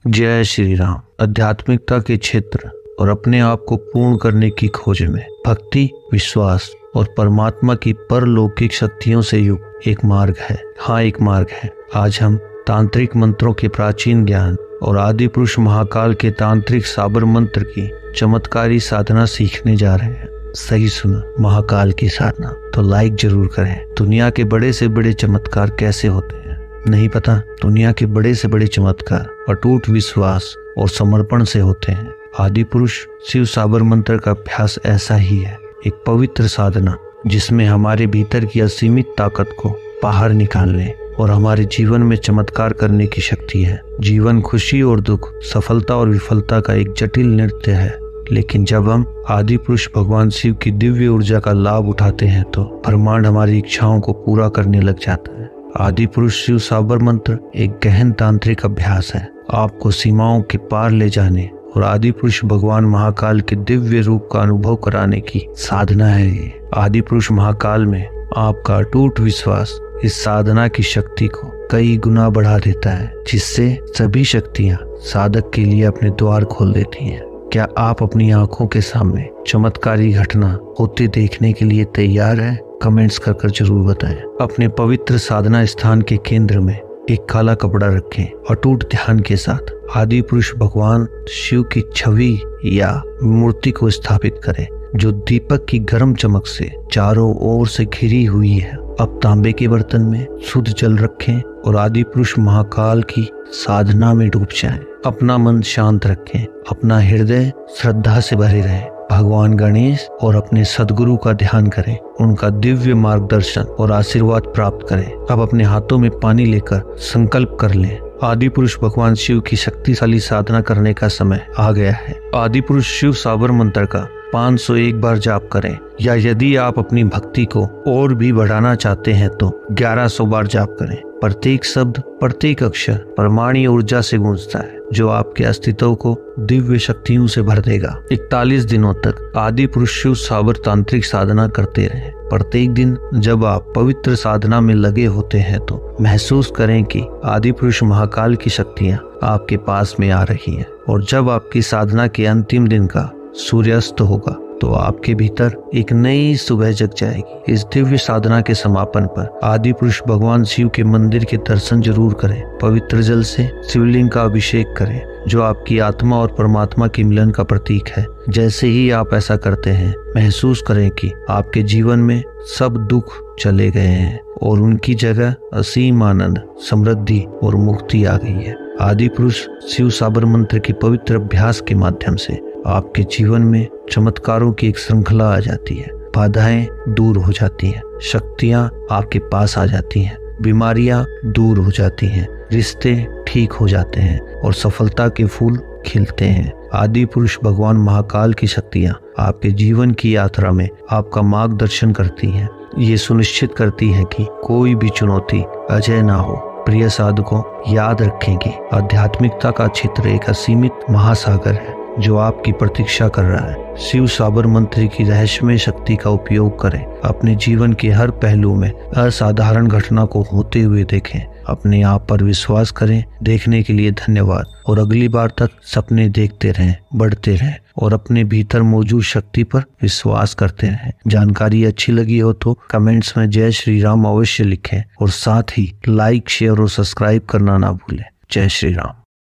जय श्री राम। आध्यात्मिकता के क्षेत्र और अपने आप को पूर्ण करने की खोज में भक्ति, विश्वास और परमात्मा की परलौकिक शक्तियों से युक्त एक मार्ग है। हाँ, एक मार्ग है। आज हम तांत्रिक मंत्रों के प्राचीन ज्ञान और आदि पुरुष महाकाल के तांत्रिक साबर मंत्र की चमत्कारी साधना सीखने जा रहे हैं। सही सुना, महाकाल की साधना। तो लाइक जरूर करें। दुनिया के बड़े से बड़े चमत्कार कैसे होते हैं नहीं पता? दुनिया के बड़े से बड़े चमत्कार अटूट विश्वास और समर्पण से होते हैं। आदि पुरुष शिव साबर मंत्र का अभ्यास ऐसा ही है, एक पवित्र साधना जिसमें हमारे भीतर की असीमित ताकत को बाहर निकालने और हमारे जीवन में चमत्कार करने की शक्ति है। जीवन खुशी और दुख, सफलता और विफलता का एक जटिल नृत्य है, लेकिन जब हम आदि पुरुष भगवान शिव की दिव्य ऊर्जा का लाभ उठाते हैं तो ब्रह्मांड हमारी इच्छाओं को पूरा करने लग जाता है। आदि पुरुष शिव साबर मंत्र एक गहन तांत्रिक अभ्यास है, आपको सीमाओं के पार ले जाने और आदि पुरुष भगवान महाकाल के दिव्य रूप का अनुभव कराने की साधना है। ये आदि पुरुष महाकाल में आपका अटूट विश्वास इस साधना की शक्ति को कई गुना बढ़ा देता है, जिससे सभी शक्तियां साधक के लिए अपने द्वार खोल देती हैं। क्या आप अपनी आंखों के सामने चमत्कारी घटना होते देखने के लिए तैयार हैं? कमेंट्स कर जरूर बताएं। अपने पवित्र साधना स्थान के केंद्र में एक काला कपड़ा रखें। अटूट ध्यान के साथ आदि पुरुष भगवान शिव की छवि या मूर्ति को स्थापित करें, जो दीपक की गर्म चमक से चारों ओर से घिरी हुई है। अब तांबे के बर्तन में शुद्ध जल रखें और आदि पुरुष महाकाल की साधना में डूब जाएं। अपना मन शांत रखें, अपना हृदय श्रद्धा से भरे रहे। भगवान गणेश और अपने सद्गुरु का ध्यान करें, उनका दिव्य मार्गदर्शन और आशीर्वाद प्राप्त करें। अब अपने हाथों में पानी लेकर संकल्प कर लें। आदि पुरुष भगवान शिव की शक्तिशाली साधना करने का समय आ गया है। आदि पुरुष शिव साबर मंत्र का 501 बार जाप करें, या यदि आप अपनी भक्ति को और भी बढ़ाना चाहते हैं तो 1100 बार जाप करें। प्रत्येक शब्द, प्रत्येक अक्षर परमाणु ऊर्जा से गूंजता है, जो आपके अस्तित्व को दिव्य शक्तियों से भर देगा। 41 दिनों तक आदि पुरुष शिव साबर तांत्रिक साधना करते रहें। प्रत्येक दिन जब आप पवित्र साधना में लगे होते हैं तो महसूस करें कि आदि पुरुष महाकाल की शक्तियां आपके पास में आ रही हैं, और जब आपकी साधना के अंतिम दिन का सूर्यास्त होगा तो आपके भीतर एक नई सुबह जग जाएगी। इस दिव्य साधना के समापन पर आदि पुरुष भगवान शिव के मंदिर के दर्शन जरूर करें। पवित्र जल से शिवलिंग का अभिषेक करें, जो आपकी आत्मा और परमात्मा के मिलन का प्रतीक है। जैसे ही आप ऐसा करते हैं, महसूस करें कि आपके जीवन में सब दुख चले गए हैं और उनकी जगह असीम आनंद, समृद्धि और मुक्ति आ गई है। आदि पुरुष शिव साबर मंत्र के पवित्र अभ्यास के माध्यम से आपके जीवन में चमत्कारों की एक श्रृंखला आ जाती है। बाधाएं दूर हो जाती हैं, शक्तियां आपके पास आ जाती हैं, बीमारियां दूर हो जाती हैं, रिश्ते ठीक हो जाते हैं और सफलता के फूल खिलते हैं। आदि पुरुष भगवान महाकाल की शक्तियां आपके जीवन की यात्रा में आपका मार्गदर्शन करती हैं। ये सुनिश्चित करती है कि कोई भी चुनौती अजय ना हो। प्रिय साधकों, याद रखें कि आध्यात्मिकता का क्षेत्र एक असीमित महासागर है जो आपकी प्रतीक्षा कर रहा है। शिव साबर मंत्र की रहस्यमय शक्ति का उपयोग करें। अपने जीवन के हर पहलू में असाधारण घटना को होते हुए देखें। अपने आप पर विश्वास करें। देखने के लिए धन्यवाद, और अगली बार तक सपने देखते रहें, बढ़ते रहें और अपने भीतर मौजूद शक्ति पर विश्वास करते रहें। जानकारी अच्छी लगी हो तो कमेंट्स में जय श्री राम अवश्य लिखें, और साथ ही लाइक, शेयर और सब्सक्राइब करना ना भूलें। जय श्री राम।